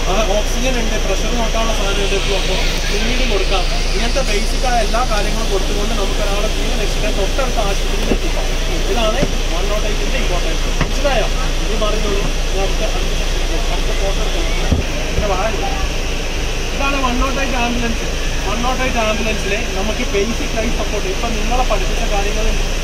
Oxygen ഉണ്ട്, pressure നോക്കാനുള്ള സാധനം ഉണ്ട്, അപ്പോൾ ഫീഡ് കൊടുക്കാം. ഇങ്ങനത്തെ ബേസിക്കായ എല്ലാ കാര്യങ്ങളും കൊടുത്തുകൊണ്ട് നമുക്ക് ഒരാളെ ജീവൻ രക്ഷിക്കാൻ തൊട്ടടുത്ത ആശുപത്രിയിൽ എത്തിക്കാം. ഇതാണ് 108ന്റെ ഇമ്പോർട്ടൻസ്. മനസ്സിലായോ? ഇനി പറഞ്ഞോളൂ. നമുക്ക് അടുത്ത ഫോട്ടോ എടുക്കണം. വാഴ ഇതാണ് 108 ആംബുലൻസ്. 108 ആംബുലൻസിൽ നമുക്ക് ബേസിക് ലൈഫ് സപ്പോർട്ട്, ഇപ്പം നിങ്ങളെ പഠിപ്പിച്ച കാര്യങ്ങൾ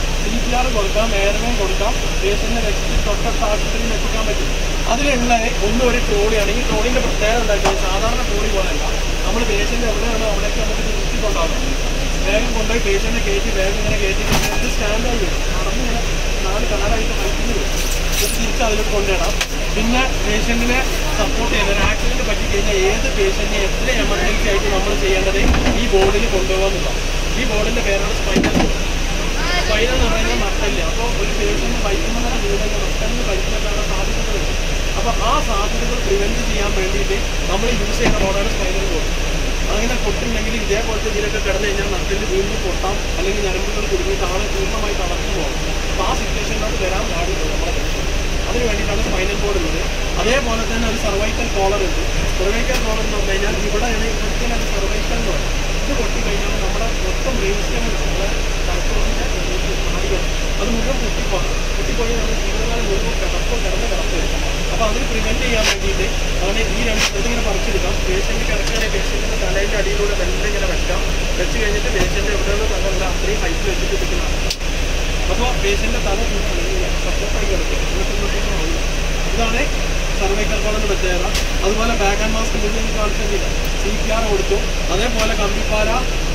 CPR കൊടുക്കാം, എയർവേ കൊടുക്കാം, പേഷ്യന്റിനെ രക്ഷിച്ച് തൊട്ടടുത്ത ആശുപത്രിയിൽ എത്തിക്കാൻ പറ്റും. അതിലുള്ള ഒരു ട്രോളിയാണ്. ഈ ട്രോളിൻ്റെ പ്രത്യേകത ഉണ്ടാക്കുന്നത് സാധാരണ ട്രോളി പോലെയല്ല. നമ്മൾ പേഷ്യൻ്റ് എവിടെയാണോ അവിടേക്ക് നമുക്ക് നിർത്തിക്കൊണ്ടാകും. വേഗം കൊണ്ടുപോയി പേഷ്യൻ്റെ കയറ്റി വേഗം ഇങ്ങനെ കയറ്റി ഇത് സ്റ്റാൻഡായി വരും. നടന്നിങ്ങനെ 4 കാലായിട്ട് ഹൈറ്റിൽ വരും. തിരിച്ച് അതിൽ കൊണ്ടിടാം. പിന്നെ പേഷ്യൻറ്റിനെ സപ്പോർട്ട് ചെയ്യുന്ന ഒരു ആക്സിഡൻറ്റ് പറ്റിക്കഴിഞ്ഞാൽ ഏത് പേഷ്യൻറ്റിനെ എത്ര എമർജൻസി ആയിട്ട് നമ്മൾ ചെയ്യേണ്ടത് ഈ ബോർഡിൽ കൊണ്ടുപോകാമെന്നില്ല. ഈ ബോർഡിൻ്റെ പേരാണ് സ്പൈനൽ ബോർഡ്. സ്പൈനൽ എന്ന് പറയുന്നത് നട്ടല്. അപ്പോൾ ഒരു പേഷ്യൻറ്റ് ബൈക്കുന്നതിനെ വീടുന്ന നട്ടലിന് ബൈക്കിനൊക്കെയാണ് സാധ്യതകൾ. അപ്പോൾ ആ സാധ്യതകൾ പ്രിവെൻറ്റ് ചെയ്യാൻ വേണ്ടിയിട്ട് നമ്മൾ യൂസ് ചെയ്യുന്ന ബോർഡാണ് സ്പൈനൽ ബോർഡ്. അങ്ങനെ പൊട്ടുണ്ടെങ്കിൽ ഇതേപോലത്തെ ഇതിലൊക്കെ കിടന്നു കഴിഞ്ഞാൽ നട്ടല് വീണ്ടും പൊട്ടാം, അല്ലെങ്കിൽ ഞരമ്പുകൾ കുടുങ്ങിയിട്ട് ആളെ പൂർണ്ണമായി തളർന്നു പോകും. അപ്പോൾ ആ സിറ്റുവേഷനിലോട്ട് വരാൻ പാടില്ല നമ്മുടെ പേഷ്യൻ്റ്. അതിന് വേണ്ടിയിട്ടാണ് സ്പൈനൽ ബോർഡ് ഉള്ളത്. അതേപോലെ തന്നെ ഒരു സർവൈക്കൽ കോളർ ഉണ്ട്. സർവൈക്കൽ കോളർ എന്ന് പറഞ്ഞു കഴിഞ്ഞാൽ ഇവിടെയാണ് ഇവിടുത്തെ സർവൈക്കൽ എന്ന് പറയും. ഇത് പൊട്ടിക്കഴിഞ്ഞാൽ നമ്മുടെ മൊത്തം ബ്രെയിൻ സ്റ്റെം നമ്മുടെ തലച്ചോറിൻ്റെ നാടികൾ അത് മുഴുവൻ പൊട്ടിപ്പോയി നമ്മുടെ ജീവിതകാലം മുഴുവൻ കിടപ്പ്. അപ്പോൾ അതിന് പ്രിവെൻറ്റ് ചെയ്യാൻ വേണ്ടിയിട്ട് അങ്ങനെ ഈ 2 സ്ഥലത്തിങ്ങനെ പറിച്ചെടുക്കാം. പേഷ്യൻ്റ് കിടക്കുകയാണെങ്കിൽ പേഷ്യൻറ്റിൻ്റെ തലേൻ്റെ അടിയിലൂടെ വെള്ളം ഇങ്ങനെ വെക്കാം. വെച്ച് കഴിഞ്ഞിട്ട് പേഷ്യൻ്റ് എവിടെയുള്ള തലല്ല അത്രയും ഹൈറ്റിൽ വെച്ചിട്ട് പിടിക്കുന്നതാണ്. അപ്പോൾ പേഷ്യൻ്റെ തല സപ്പോർട്ടായി കിടക്കും. ഇതാണ് സർവൈക്കൽ കോളറിൻ്റെ പ്രത്യേകത. അതുപോലെ ബാക്ക് ആൻഡ് മാസ്ക് മുന്നിൽ കാണിച്ചിട്ടില്ല. CPR കൊടുത്തു. അതേപോലെ കമ്പിപ്പാര,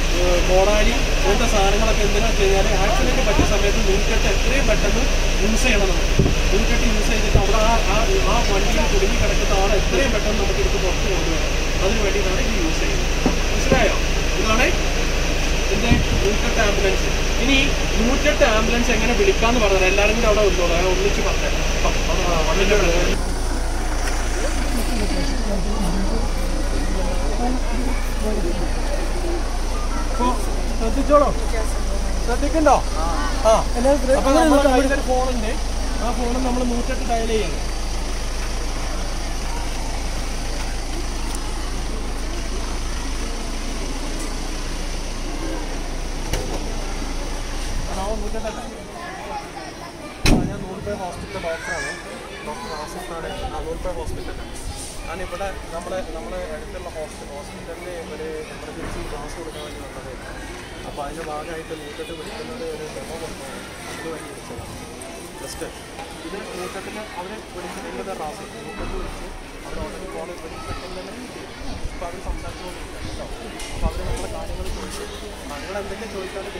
കോടാലി അങ്ങനത്തെ സാധനങ്ങളൊക്കെ എന്തിനാണെന്ന് വെച്ച് കഴിഞ്ഞാൽ ആക്സിഡൻറ്റ് പറ്റിയ സമയത്ത് നൂൽക്കെട്ട് എത്രയും പെട്ടെന്ന് യൂസ് ചെയ്യണം. നമുക്ക് നൂൽക്കെട്ട് യൂസ് ചെയ്തിട്ട് അവിടെ ആ വണ്ടിയിൽ കുടുങ്ങി കിടക്കുന്ന ആളെ എത്രയും പെട്ടെന്ന് നമുക്ക് എടുത്ത് പുറത്ത് കൊണ്ടുവരാം. അതിന് വേണ്ടിയിട്ടാണ് ഇത് യൂസ് ചെയ്യുന്നത്. മനസ്സിലായോ? ഇതാണ് ഇതിൻ്റെ 108 ആംബുലൻസ്. ഇനി 108 ആംബുലൻസ് എങ്ങനെ വിളിക്കാമെന്ന് പറഞ്ഞാൽ എല്ലാവരും കൂടി അവിടെ വന്നോളൂ. ഞാൻ ഒന്നിച്ച് പറഞ്ഞേക്കാം. അപ്പോൾ ശ്രദ്ധിച്ചോളൂ. ശ്രദ്ധിക്കണ്ടോ? അപ്പോൾ നമ്മുടെ കയ്യിലൊരു ഫോണുണ്ട്. ആ ഫോണിൽ നമ്മൾ 108 ഡയൽ ചെയ്യണം. ഞാൻ 100 ഹോസ്പിറ്റലിലെ ഡോക്ടറാണ്. ഡോക്ടർ ആസിഫാണ്. 100 ഹോസ്പിറ്റലാണ്. ഞാനിവിടെ നമ്മളെ അടുത്തുള്ള ഹോസ്പിറ്റലിൽ ഒരു എമർജൻസി ക്ലാസ് കൊടുക്കാൻ വേണ്ടി വന്നതായിരുന്നു. അപ്പോൾ അതിൻ്റെ ഭാഗമായിട്ട് 108 വിളിക്കുന്നത് ഒരു ഡെമോ കൊടുക്കുന്നത് അതിന് വേണ്ടി വിളിച്ചതാണ്. ജസ്റ്റ് ഇത് 108 അവർ വിളിച്ചിട്ടുള്ളത് റാസ് 108 വിളിച്ച് അവർ ഓൾറെഡി കോളേജ് സെക്കൻഡ് തന്നെ ഇപ്പോൾ അവർ സംസാരിച്ചുകൊണ്ടിരിക്കുക കേട്ടോ. അപ്പോൾ അവർ നമ്മുടെ കാര്യങ്ങൾ ചോദിച്ചു. നിങ്ങൾ എന്തൊക്കെ ചോദിച്ചാലും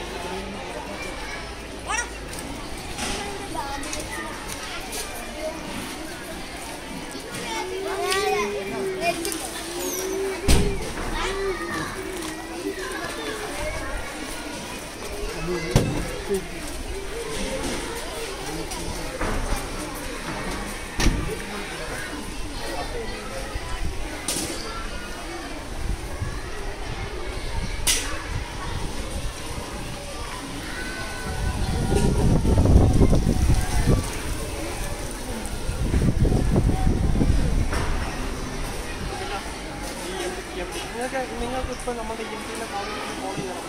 നിങ്ങൾക്ക് ഇപ്പോൾ നമ്മുടെ EMTയിലെ കാര്യങ്ങൾ ഫോളോ ചെയ്യണം.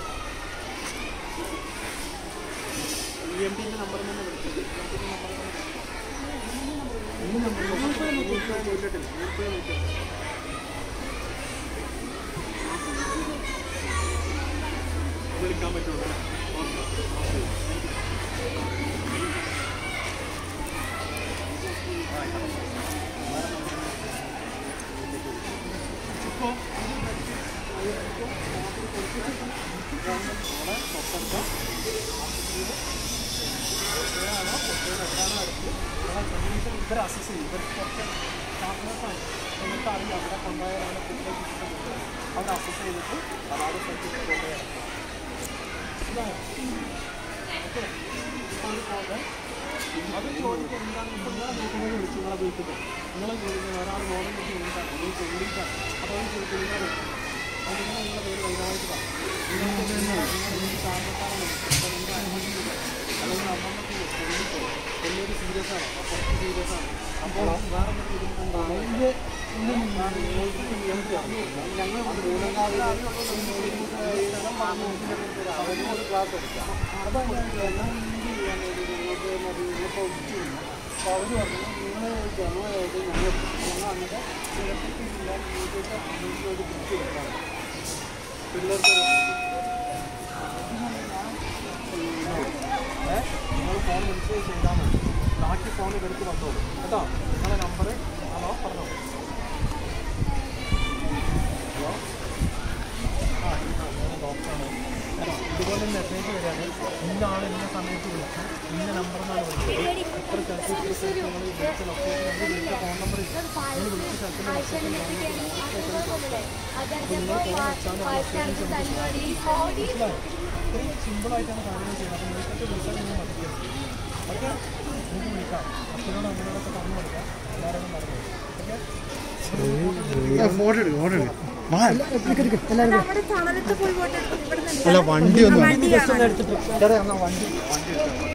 EMTൻ്റെ നമ്പറിൽ നിന്ന് വിളിച്ചത് വിളിക്കാൻ പറ്റുള്ളൂ. ഇപ്പോൾ ഇവർ അസസ് ചെയ്യും. ഇവർ കുറച്ച് സ്റ്റാഫിനേഴ്സാണ്. എന്നിട്ട് അറിയാം അവിടെ കൊണ്ടുപോയാലാണ് അവർ അസസ് ചെയ്തിട്ട് അതാത് സ്ഥലത്തേക്ക് കൊണ്ടുപോയാൽ ഓക്കെ. ഇപ്പോൾ ഒരു കോള് അത് ചോദിക്കുക എന്താണ് ഇപ്പോൾ നിങ്ങളെ വീട്ടിൽ വിളിച്ചു. നിങ്ങളെ വീട്ടിൽ നിങ്ങളെ ചോദിക്കുന്നത് ഒരാൾ മോഡൽ വെച്ച് വിളിക്കാണ് നിങ്ങൾ ചോദിക്കാം. അപ്പോൾ അത് ചോദിക്കാൻ അതിന് നിങ്ങളുടെ പേര് വൈകാമായിട്ട് പറയാം. നിങ്ങൾക്ക് എന്ത് കാരണത്താലാണ് ഇപ്പോൾ നിങ്ങളുടെ അനുഭവിക്കില്ല അല്ലെങ്കിൽ അമ്മമ്മക്ക് കൊല്ലിപ്പോയി വലിയൊരു സീരിയസ് ആണ്. കുറച്ച് സീരിയസ് ആണ്. അപ്പോൾ വേറെ എന്തെങ്കിലും ബുദ്ധിമുട്ടുണ്ടാകും. ഞങ്ങൾ മൂലങ്ങാവിൽ ക്ലാസ് എടുക്കാം. അപ്പോൾ എന്നാൽ നിങ്ങൾക്ക് ഇപ്പോൾ അപ്പോൾ അവർ പറഞ്ഞു നിങ്ങൾ ജനമായിട്ട് ഞങ്ങൾ വന്നിട്ട് ഇലക്ട്രിസിറ്റി ഇല്ലാതെ നിങ്ങൾക്ക് ഒരു ബുക്ക് കൊടുക്കാം പിള്ളേർക്ക്. നിങ്ങൾ ഫോൺ വിളിച്ച് ചെയ്താൽ മതി. ബാക്കി ഫോൺ എടുത്ത് വന്നോളൂ കേട്ടോ. നിങ്ങളുടെ നമ്പർ ആണോ പറഞ്ഞോ. ഹലോ, ഞാൻ ഡോക്ടറാണ്. ഇതുപോലെ മെസ്സേജ് വരികയാണ്, ഇന്നാണ് ഇന്ന സമയത്ത് വിളിക്കാം, ഇന്ന നമ്പറിനാണ് വിളിച്ചത്, എത്ര സ്ഥലത്ത് നിങ്ങൾ വിളിച്ച ലൊക്കേഷൻ ഉണ്ട്, വിളിച്ച ഫോൺ നമ്പർ ഇല്ല, നിങ്ങൾ വിളിച്ച സ്ഥലത്തിൻ്റെ ലൊക്കേഷൻ അപ്പോൾ നിങ്ങൾ ഫോൺ വെച്ചാൽ മനസ്സിലായി. ഇത്രയും സിമ്പിളായിട്ടാണ് കാര്യങ്ങൾ ചെയ്യുന്നത്. അപ്പോൾ നിങ്ങൾക്കൊക്കെ വിളിച്ചാൽ നിങ്ങൾ മതിക്കരുത്. ഓക്കെ, നിങ്ങൾക്ക് വിളിക്കാം. അച്ഛനോട് അമ്മയോടൊക്കെ പറഞ്ഞു കൊടുക്കാം, എല്ലാവരും പറഞ്ഞു. ഓക്കെ, അല്ല വണ്ടി ഒന്ന് എടുത്തിട്ട് വണ്ടി